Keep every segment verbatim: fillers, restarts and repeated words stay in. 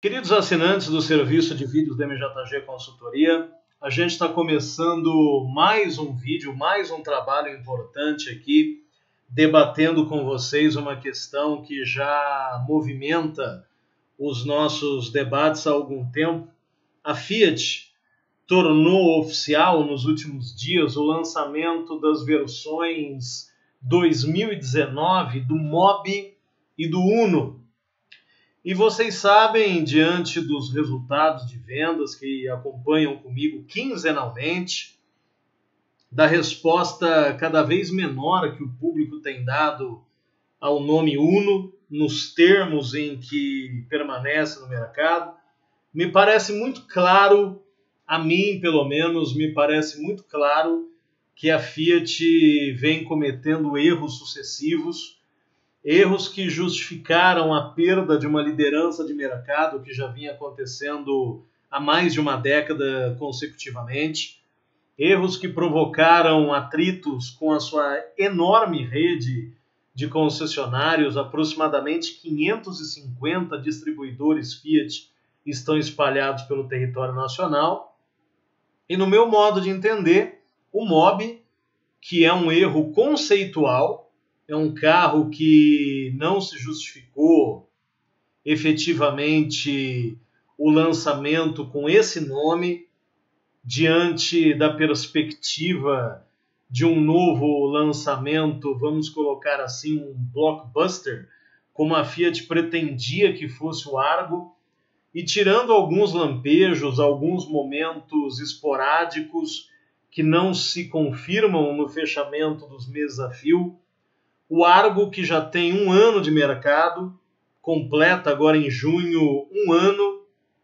Queridos assinantes do serviço de vídeos da M J G Consultoria, a gente está começando mais um vídeo, mais um trabalho importante aqui, debatendo com vocês uma questão que já movimenta os nossos debates há algum tempo. A Fiat tornou oficial nos últimos dias o lançamento das versões dois mil e dezenove do Mobi e do Uno. E vocês sabem, diante dos resultados de vendas que acompanham comigo quinzenalmente, da resposta cada vez menor que o público tem dado ao nome Uno, nos termos em que permanece no mercado, me parece muito claro, a mim pelo menos, me parece muito claro que a Fiat vem cometendo erros sucessivos, erros que justificaram a perda de uma liderança de mercado que já vinha acontecendo há mais de uma década consecutivamente, erros que provocaram atritos com a sua enorme rede de concessionários, aproximadamente quinhentos e cinquenta distribuidores Fiat estão espalhados pelo território nacional. E no meu modo de entender, o Mobi, que é um erro conceitual, é um carro que não se justificou efetivamente o lançamento com esse nome, diante da perspectiva de um novo lançamento, vamos colocar assim, um blockbuster, como a Fiat pretendia que fosse o Argo, e tirando alguns lampejos, alguns momentos esporádicos que não se confirmam no fechamento dos meses a fio, o Argo, que já tem um ano de mercado, completa agora em junho um ano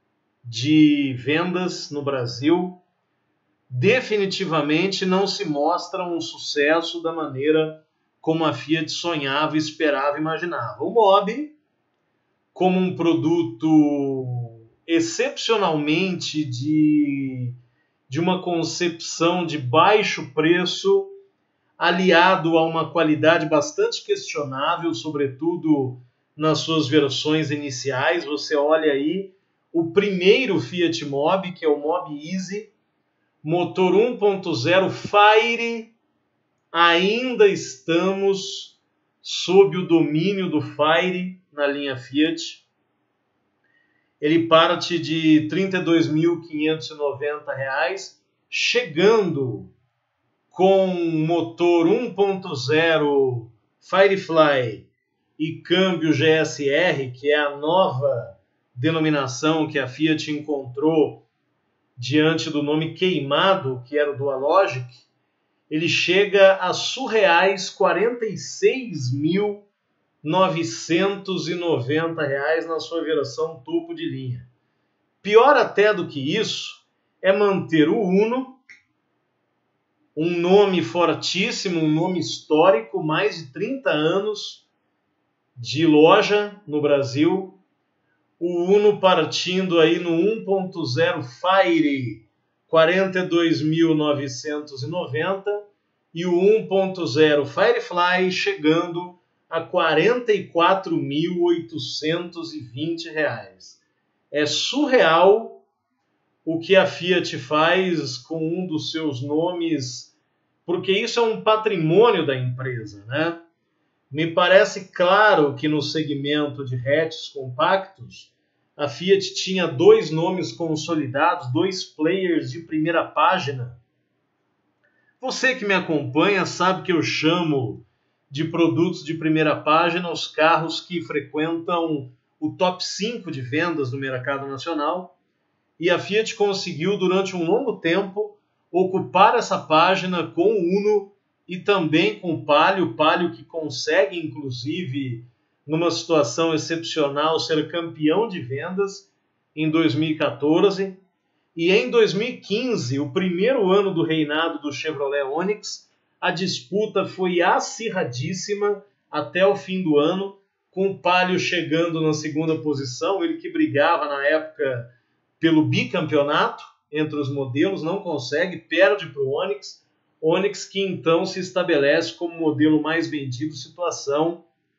de vendas no Brasil, definitivamente não se mostra um sucesso da maneira como a Fiat sonhava, esperava, imaginava. O Mobi, como um produto excepcionalmente de, de uma concepção de baixo preço, aliado a uma qualidade bastante questionável, sobretudo nas suas versões iniciais. Você olha aí o primeiro Fiat Mobi, que é o Mobi Easy, motor um ponto zero Fire, ainda estamos sob o domínio do Fire na linha Fiat. Ele parte de trinta e dois mil quinhentos e noventa reais, chegando com motor um ponto zero Firefly e câmbio G S R, que é a nova denominação que a Fiat encontrou diante do nome queimado, que era o Dualogic, ele chega a surreais quarenta e seis mil novecentos e noventa reais na sua versão topo de linha. Pior até do que isso é manter o Uno, um nome fortíssimo, um nome histórico, mais de trinta anos de loja no Brasil. O Uno partindo aí no um ponto zero Fire, quarenta e dois mil novecentos e noventa, e o um ponto zero Firefly chegando a quarenta e quatro mil oitocentos e vinte reais. É surreal o que a Fiat faz com um dos seus nomes, porque isso é um patrimônio da empresa, né? Me parece claro que no segmento de hatches compactos, a Fiat tinha dois nomes consolidados, dois players de primeira página. Você que me acompanha sabe que eu chamo de produtos de primeira página os carros que frequentam o top cinco de vendas do mercado nacional, e a Fiat conseguiu durante um longo tempo ocupar essa página com o Uno e também com o Palio, o Palio que consegue, inclusive, numa situação excepcional, ser campeão de vendas em dois mil e quatorze. E em dois mil e quinze, o primeiro ano do reinado do Chevrolet Onix, a disputa foi acirradíssima até o fim do ano, com o Palio chegando na segunda posição, ele que brigava na época pelo bicampeonato entre os modelos, não consegue, perde para o Onix, Onix que então se estabelece como modelo mais vendido, situação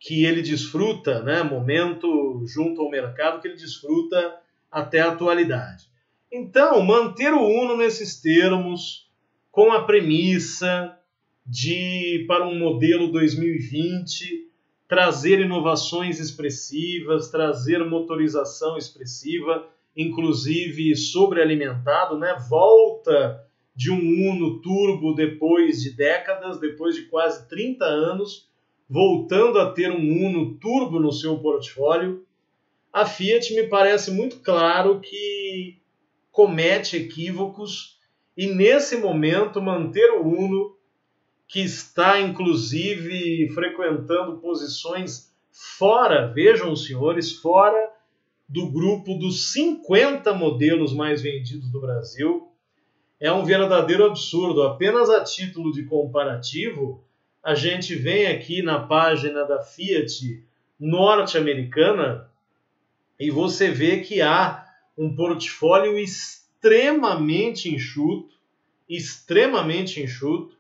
que ele desfruta, né, momento junto ao mercado que ele desfruta até a atualidade. Então, manter o Uno nesses termos, com a premissa de, para um modelo dois mil e vinte, trazer inovações expressivas, trazer motorização expressiva, inclusive sobrealimentado, né? Volta de um Uno turbo depois de décadas, depois de quase trinta anos, voltando a ter um Uno turbo no seu portfólio. A Fiat me parece muito claro que comete equívocos e, nesse momento, manter o Uno, que está, inclusive, frequentando posições fora, vejam, senhores, fora do grupo dos cinquenta modelos mais vendidos do Brasil, é um verdadeiro absurdo. Apenas a título de comparativo, a gente vem aqui na página da Fiat norte-americana e você vê que há um portfólio extremamente enxuto, extremamente enxuto,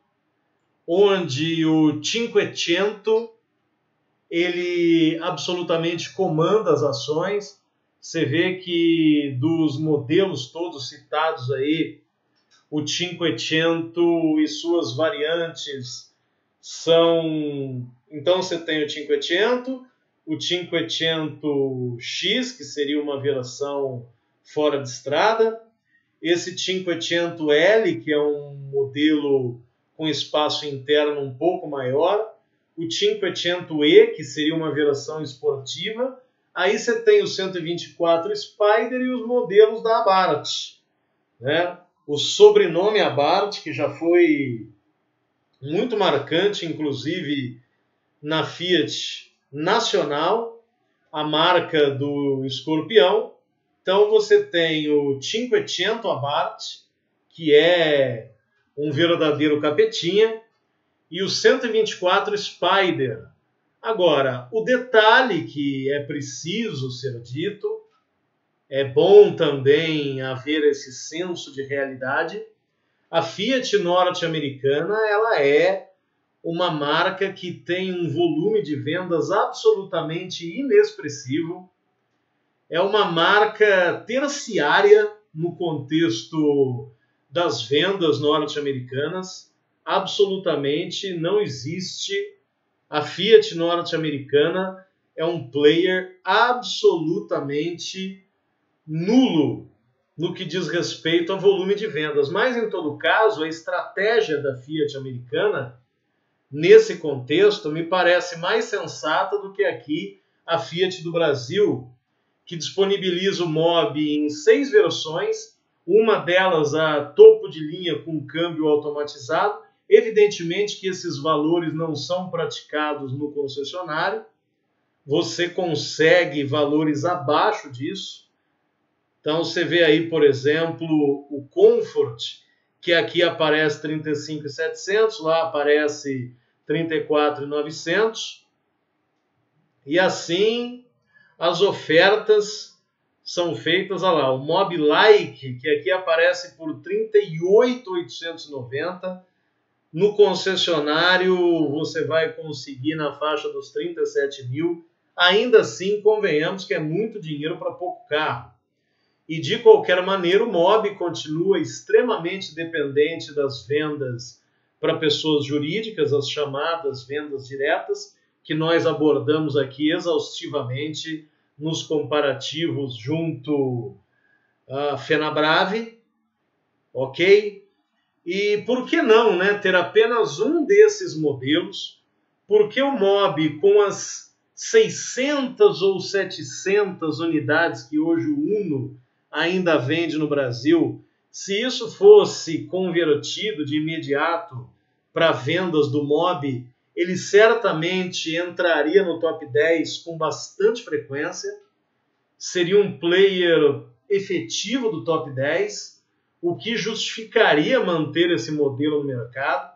onde o Cinquecento ele absolutamente comanda as ações. Você vê que dos modelos todos citados aí, o Cinquecento e suas variantes são... Então você tem o Cinquecento, o Cinquecento X, que seria uma versão fora de estrada, esse Cinquecento L, que é um modelo com espaço interno um pouco maior, o Cinquecento E, que seria uma versão esportiva. Aí você tem o cento e vinte e quatro Spider e os modelos da Abarth, né? O sobrenome Abarth, que já foi muito marcante, inclusive na Fiat nacional, a marca do escorpião. Então você tem o Cinquecento Abarth, que é um verdadeiro capetinha, e o cento e vinte e quatro Spider. Agora, o detalhe que é preciso ser dito, é bom também haver esse senso de realidade, a Fiat norte-americana ela é uma marca que tem um volume de vendas absolutamente inexpressivo, é uma marca terciária no contexto das vendas norte-americanas, absolutamente não existe. A Fiat norte-americana é um player absolutamente nulo no que diz respeito a volume de vendas. Mas, em todo caso, a estratégia da Fiat americana, nesse contexto, me parece mais sensata do que aqui a Fiat do Brasil, que disponibiliza o Mobi em seis versões, uma delas a topo de linha com câmbio automatizado. Evidentemente que esses valores não são praticados no concessionário, você consegue valores abaixo disso. Então você vê aí, por exemplo, o Comfort, que aqui aparece trinta e cinco mil e setecentos, lá aparece trinta e quatro mil e novecentos. E assim as ofertas são feitas. Olha lá, o Mobi Like, que aqui aparece por trinta e oito mil oitocentos e noventa. No concessionário você vai conseguir na faixa dos trinta e sete mil. Ainda assim, convenhamos que é muito dinheiro para pouco carro. E de qualquer maneira, o Mobi continua extremamente dependente das vendas para pessoas jurídicas, as chamadas vendas diretas, que nós abordamos aqui exaustivamente nos comparativos junto à Fenabrave, ok? E por que não, né, ter apenas um desses modelos? Porque o Mobi, com as seiscentas ou setecentas unidades que hoje o Uno ainda vende no Brasil, se isso fosse convertido de imediato para vendas do Mobi, ele certamente entraria no top dez com bastante frequência, seria um player efetivo do top dez, o que justificaria manter esse modelo no mercado,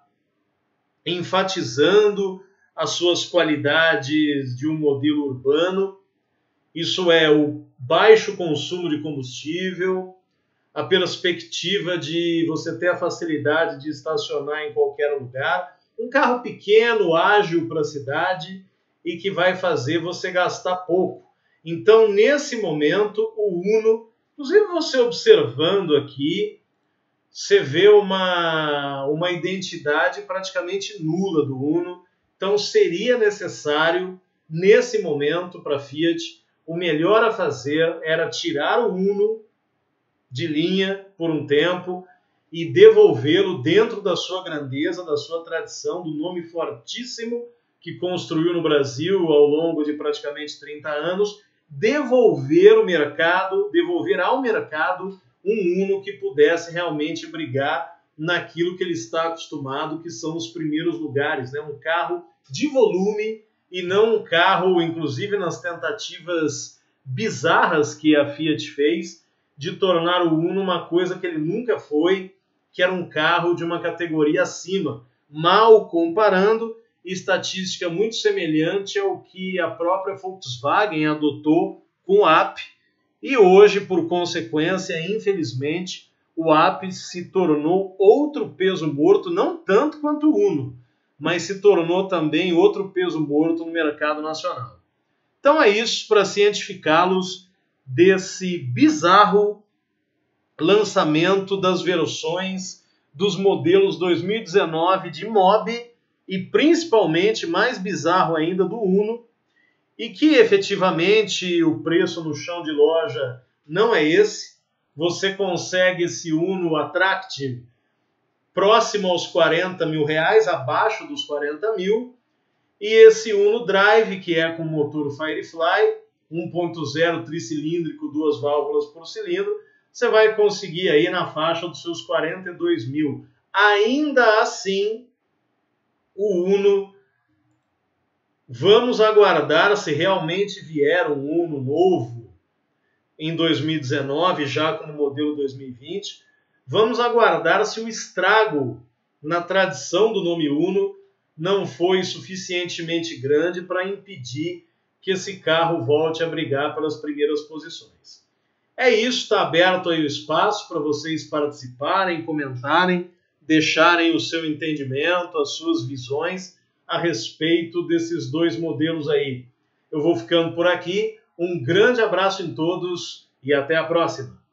enfatizando as suas qualidades de um modelo urbano, isso é, o baixo consumo de combustível, a perspectiva de você ter a facilidade de estacionar em qualquer lugar, um carro pequeno, ágil para a cidade e que vai fazer você gastar pouco. Então, nesse momento, o Uno, inclusive você observando aqui, você vê uma, uma identidade praticamente nula do Uno. Então, seria necessário, nesse momento, para a Fiat, o melhor a fazer era tirar o Uno de linha por um tempo e devolvê-lo dentro da sua grandeza, da sua tradição, do nome fortíssimo que construiu no Brasil ao longo de praticamente trinta anos, devolver o mercado, devolver ao mercado um Uno que pudesse realmente brigar naquilo que ele está acostumado, que são os primeiros lugares, né? Um carro de volume e não um carro, inclusive nas tentativas bizarras que a Fiat fez, de tornar o Uno uma coisa que ele nunca foi, que era um carro de uma categoria acima, mal comparando, estatística muito semelhante ao que a própria Volkswagen adotou com o A P, e hoje, por consequência, infelizmente, o A P se tornou outro peso morto, não tanto quanto o Uno, mas se tornou também outro peso morto no mercado nacional. Então é isso, para cientificá-los desse bizarro lançamento das versões dos modelos dois mil e dezenove de Mobi e principalmente, mais bizarro ainda, do Uno, e que efetivamente o preço no chão de loja não é esse. Você consegue esse Uno Attractive próximo aos quarenta mil reais, abaixo dos quarenta mil, e esse Uno Drive, que é com motor Firefly, um ponto zero tricilíndrico, duas válvulas por cilindro, você vai conseguir aí na faixa dos seus quarenta e dois mil. Ainda assim, o Uno, vamos aguardar se realmente vier um Uno novo em dois mil e dezenove, já com o modelo dois mil e vinte, vamos aguardar se o estrago na tradição do nome Uno não foi suficientemente grande para impedir que esse carro volte a brigar pelas primeiras posições. É isso, está aberto aí o espaço para vocês participarem, comentarem, deixarem o seu entendimento, as suas visões a respeito desses dois modelos aí. Eu vou ficando por aqui, um grande abraço em todos e até a próxima!